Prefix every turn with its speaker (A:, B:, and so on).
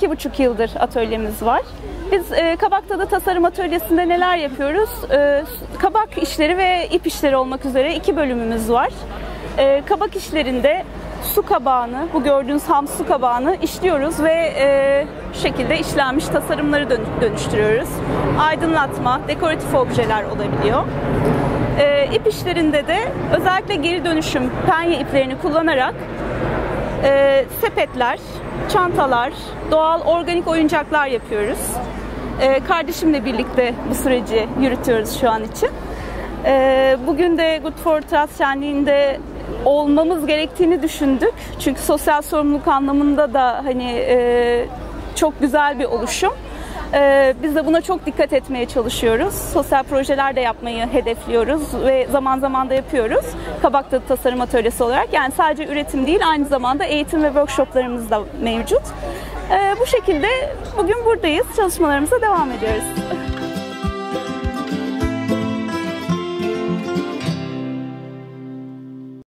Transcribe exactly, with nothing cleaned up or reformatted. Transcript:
A: iki buçuk yıldır atölyemiz var. Biz e, Kabak Tadı Tasarım Atölyesi'nde neler yapıyoruz? E, kabak işleri ve ip işleri olmak üzere iki bölümümüz var. E, kabak işlerinde su kabağını, bu gördüğünüz ham su kabağını işliyoruz ve e, şu şekilde işlenmiş tasarımları dönüştürüyoruz. Aydınlatma, dekoratif objeler olabiliyor. E, ip işlerinde de özellikle geri dönüşüm penye iplerini kullanarak e, sepetler, çantalar, doğal organik oyuncaklar yapıyoruz. E, kardeşimle birlikte bu süreci yürütüyoruz şu an için. E, bugün de Good for Trust şenliğinde olmamız gerektiğini düşündük. Çünkü sosyal sorumluluk anlamında da hani e, çok güzel bir oluşum. E, biz de buna çok dikkat etmeye çalışıyoruz. Sosyal projeler de yapmayı hedefliyoruz ve zaman zaman da yapıyoruz. Kabak Tadı Tasarım Atölyesi olarak. Yani sadece üretim değil, aynı zamanda eğitim ve workshoplarımız da mevcut. E, bu şekilde bugün buradayız. Çalışmalarımıza devam ediyoruz.